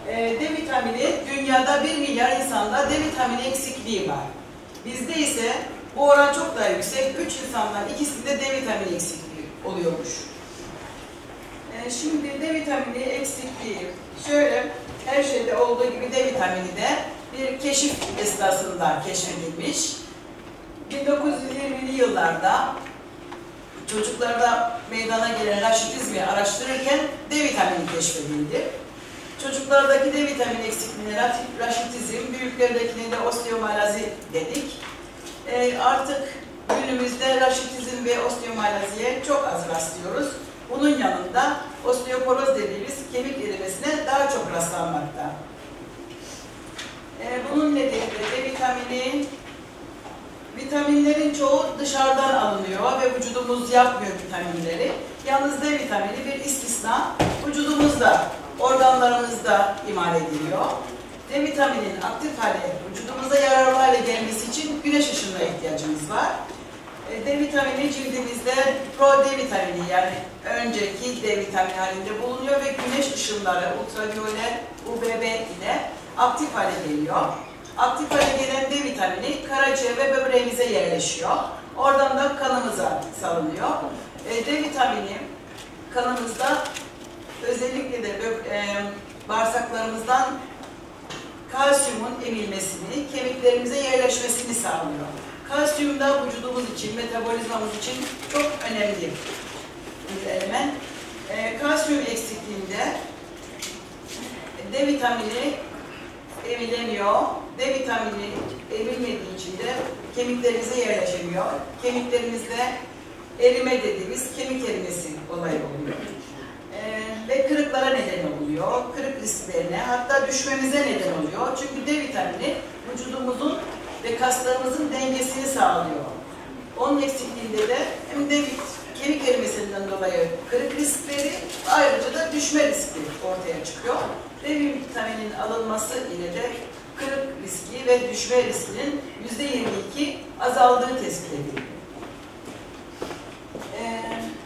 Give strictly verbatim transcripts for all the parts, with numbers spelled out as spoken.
E, D vitamini, dünyada bir milyar insanda D vitamini eksikliği var. Bizde ise bu oran çok daha yüksek. üç insandan ikisinde D vitamini eksikliği oluyormuş. E, şimdi D vitamini eksikliği, şöyle her şeyde olduğu gibi D vitamini de bir keşif esnasında keşfedilmiş. bin dokuz yüz yirmili yıllarda çocuklarda meydana gelen raşitizmi araştırırken D vitamini keşfedildi. Çocuklardaki D vitamini eksikliğine raşitizm, büyüklerdekine de osteomalazi dedik. E, artık günümüzde raşitizm ve osteomalaziye çok az rastlıyoruz. Bunun yanında osteoporoz dediğimiz kemik erimesine daha çok rastlanmakta. E, bunun nedeni de D vitamini, vitaminlerin çoğu dışarıdan alınıyor ve vücudumuz yapmıyor vitaminleri. Yalnız D vitamini bir istisna, vücudumuzda, organlarımızda imal ediliyor. D vitaminin aktif hale, vücudumuza yararlı hale gelmesi için güneş ışığına ihtiyacımız var. D vitamini cildimizde pro D vitamini, yani önceki D vitamini halinde bulunuyor ve güneş ışınları, ultraviyole, U V B ile aktif hale geliyor. Aktif hale gelen D vitamini karaciğer ve böbreğimize yerleşiyor. Oradan da kanımıza salınıyor. D vitamini kanımızda özellikle de e, bağırsaklarımızdan kalsiyumun emilmesini, kemiklerimize yerleşmesini sağlıyor. Kalsiyum da vücudumuz için, metabolizmamız için çok önemli bir element. E, kalsiyum eksikliğinde D vitamini emilemiyor. D vitamini emilmediği için de kemiklerimize yerleşemiyor. Kemiklerimizde erime dediğimiz kemik erimesi olayı oluyor. Ee, ve kırıklara neden oluyor. Kırık risklerine, hatta düşmemize neden oluyor. Çünkü D vitamini vücudumuzun ve kaslarımızın dengesini sağlıyor. Onun eksikliğinde de hem de kemik erimesinden dolayı kırık riskleri, ayrıca da düşme riski ortaya çıkıyor. D vitaminin alınması ile de kırık riski ve düşme riskinin yüzde yirmi iki azaldığı tespit edildi. Ee,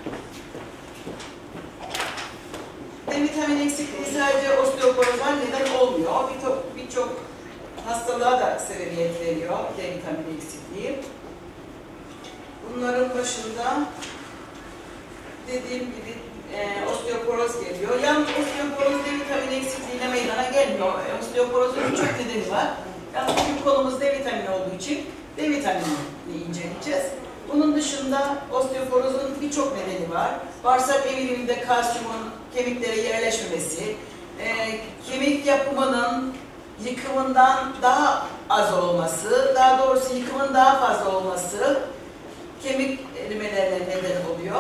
D vitamini eksikliği sadece osteoporoza neden olmuyor. Birçok birçok hastalığa da sebebiyet veriyor D vitamini eksikliği. Bunların başında dediğim gibi e, osteoporoz geliyor. Yalnız osteoporoz D vitamini eksikliğine meydana gelmiyor. E, osteoporozun birçok nedeni var. Yalnız bugün konumuz D vitamini olduğu için D vitaminini inceleyeceğiz. Bunun dışında osteoporozun birçok nedeni var. Bağırsak emiliminde kalsiyumun kemiklere yerleşmemesi, e, kemik yapımının yıkımından daha az olması, daha doğrusu yıkımın daha fazla olması kemik erimelerine neden oluyor.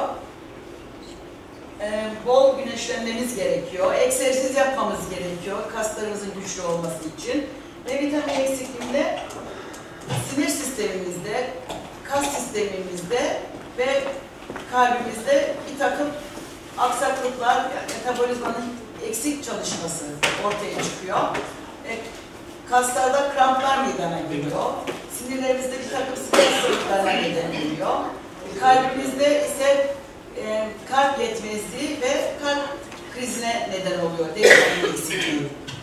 E, bol güneşlenmemiz gerekiyor, egzersiz yapmamız gerekiyor kaslarımızın güçlü olması için. D vitamini eksikliğinde sinir sistemimizde, kas sistemimizde ve kalbimizde bir takım aksaklıklar, yani metabolizmanın eksik çalışması ortaya çıkıyor. E, kaslarda kramplar meydana geliyor. Sinirlerimizde bir takım sinir hastalıklarına neden oluyor. E, kalbimizde ise e, kalp yetmezliği ve kalp krizine neden oluyor. D vitamini eksikliği.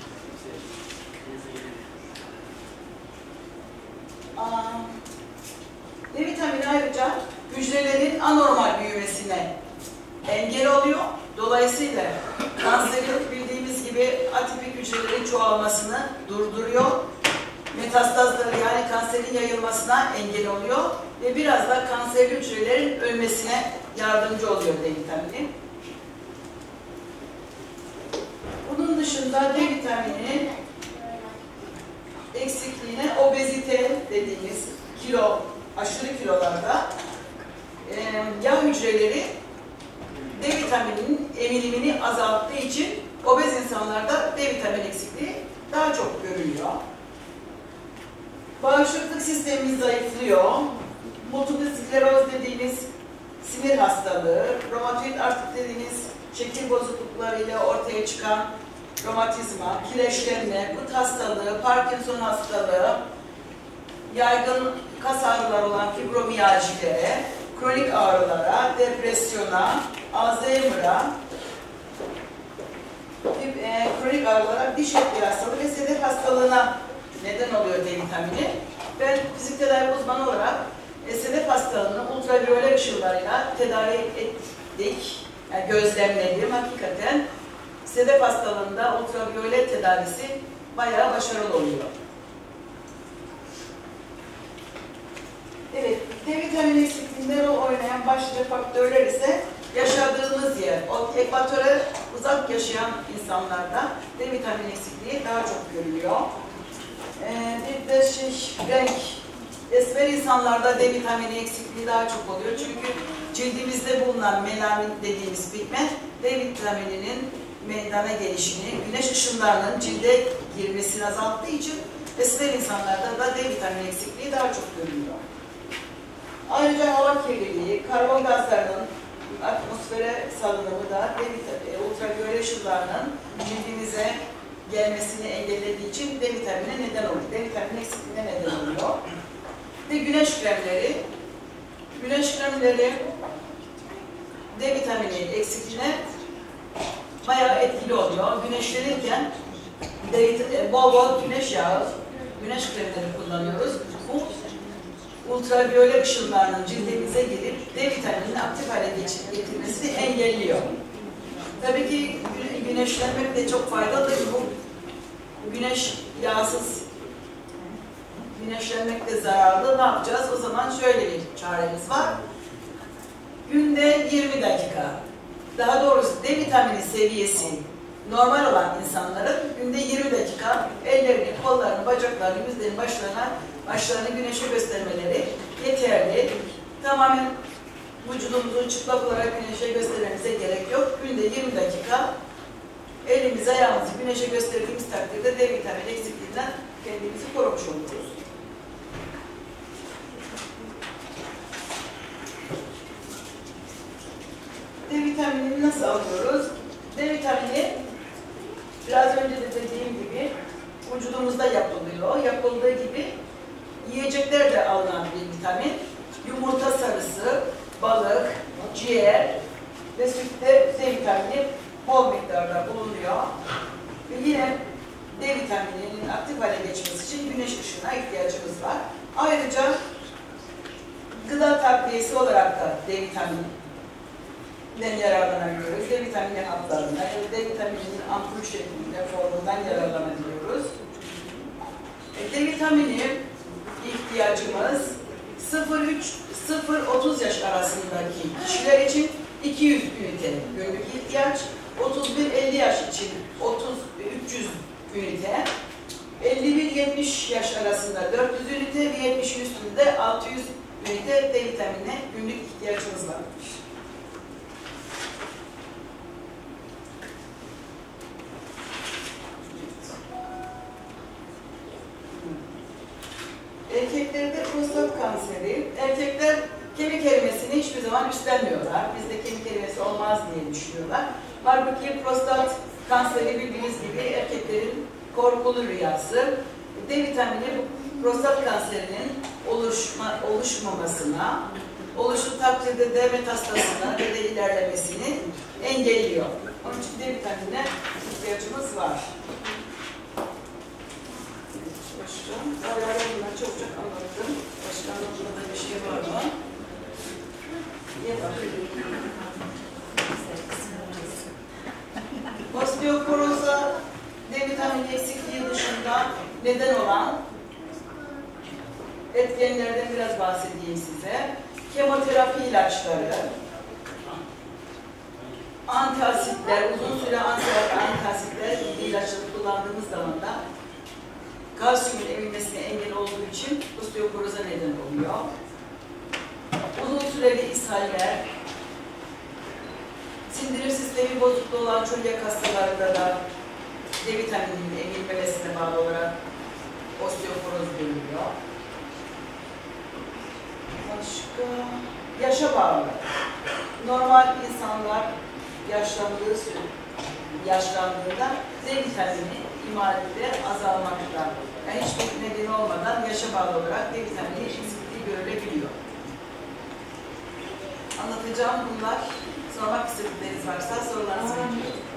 D vitamini ayrıca hücrelerin anormal büyümesine engel oluyor. Dolayısıyla kanserin bildiğimiz gibi atipik hücrelerin çoğalmasını durduruyor. Metastazları, yani kanserin yayılmasına engel oluyor ve biraz da kanserli hücrelerin ölmesine yardımcı oluyor D vitamini. Bunun dışında D vitamini eksikliğine obezite dediğimiz kilo, aşırı kilolarda e, yağ hücreleri D vitamininin emilimini azalttığı için obez insanlarda D vitamini eksikliği daha çok görülüyor. Bağışıklık sistemimiz zayıflıyor. Multiple skleroz dediğimiz sinir hastalığı, romatoid artrit dediğimiz şekil bozukluklarıyla ortaya çıkan romatizma, kireçlenme, gut hastalığı, Parkinson hastalığı, yaygın kas ağrıları olan fibromiyajilere, kronik ağrılara, depresyona, Alzheimer'a, e, kronik ağrılara olarak diş etli hastalığı ve sedef hastalığına neden oluyor D vitamini. Ben fizik tedavi uzmanı olarak e, sedef hastalığını ultraviyole ışınlarıyla tedavi ettik, yani gözlemledim. Hakikaten sedef hastalığında ultraviyole tedavisi bayağı başarılı oluyor. Evet, D vitamini eksikliğinde rol oynayan başlıca faktörler ise yaşadığımız yer, o ekvatora uzak yaşayan insanlarda D vitamini eksikliği daha çok görülüyor. Ee, bir de şey, renk, esmer insanlarda D vitamini eksikliği daha çok oluyor. Çünkü cildimizde bulunan melanin dediğimiz pigment, D vitamininin meydana gelişini, güneş ışınlarının cilde girmesini azalttığı için esmer insanlarda da D vitamini eksikliği daha çok görülüyor. Ayrıca hava kirliliği, karbon gazlarının atmosfere salınımı da ultraviyole ışınlarının cildimize gelmesini engellediği için D vitamine neden oluyor. D vitamini eksikliğine neden oluyor. Ve güneş kremleri. Güneş kremleri D vitamini eksikliğine bayağı etkili oluyor. Güneşlenirken bol bol güneş yağı, güneş kremleri kullanıyoruz. Bu ultraviyole ışınlarının cildimize girip D vitamininin aktif hale getirmesini engelliyor. Tabii ki güneşlenmek de çok faydalı. Bu güneş yağsız güneşlenmek de zararlı. Ne yapacağız? O zaman şöyle bir çaremiz var. Günde yirmi dakika. Daha doğrusu D vitamini seviyesi normal olan insanların günde yirmi dakika ellerini, kollarını, bacaklarını, yüzlerini, başlarına, başlarını güneşe göstermeleri yeterli. Tamamen vücudumuzu çıplak olarak güneşe göstermemize gerek yok. Günde yirmi dakika elimizi, ayağımızı güneşe gösterdiğimiz takdirde D vitamini eksikliğinden kendimizi korumuş oluruz. D vitaminini nasıl alıyoruz? D vitamini biraz önce de dediğim gibi vücudumuzda yapılıyor. Yapıldığı gibi yiyeceklerde alınan bir vitamin. Yumurta sarısı, balık, ciğer ve sütte D vitamini bol miktarda bulunuyor. Ve yine D vitamininin aktif hale geçmesi için güneş ışığına ihtiyacımız var. Ayrıca gıda takviyesi olarak da D vitamininden yararlanabiliyoruz. D vitamini haplarından, yani D vitamininin ampul şeklinde formundan yararlanabiliyoruz. D vitamini ihtiyacımız sıfır otuz yaş arasındaki kişiler için iki yüz ünite günlük ihtiyaç, otuz bir elli yaş için üç yüz ünite, elli bir yetmiş yaş arasında dört yüz ünite ve yetmişin üstünde altı yüz ünite D vitaminine günlük ihtiyacımız vardır. Erkeklerde prostat kanseri, erkekler kemik erimesini hiçbir zaman üstlenmiyorlar. Bizde kemik erimesi olmaz diye düşünüyorlar. Halbuki prostat kanseri bildiğiniz gibi erkeklerin korkulu rüyası. D vitamini prostat kanserinin oluşma, oluşmamasına, oluşu takdirde D metastasına ve de ilerlemesini engelliyor. Onun için D vitaminine ihtiyacımız var. Bunları çok çok anlattım. Başka anlatmada bir şey var mı? Osteoporoza D vitamini eksikliği dışında neden olan etkenlerden biraz bahsedeyim size. Kemoterapi ilaçları, antiasitler, uzun süre antiasitler ilaçları kullandığımız zaman da kalsiyumun emilmesine engel olduğu için osteoporoza neden oluyor. Uzun süreli ishaller, sindirim sistemi bozukluğu olan çölyak hastalarında da D vitamininin emilmemesine bağlı olarak osteoporoz görülüyor. Başka, yaşa bağlı. Normal insanlar yaşlandığı süre, yaşlandığında D vitamini imarette azalmakta. Yani hiçbir nedeni olmadan yaşa bağlı olarak D vitamini eksikliği görülebiliyor. Anlatacağım bunlar. Sormak istedikleriniz varsa sorularınızı bekliyorum.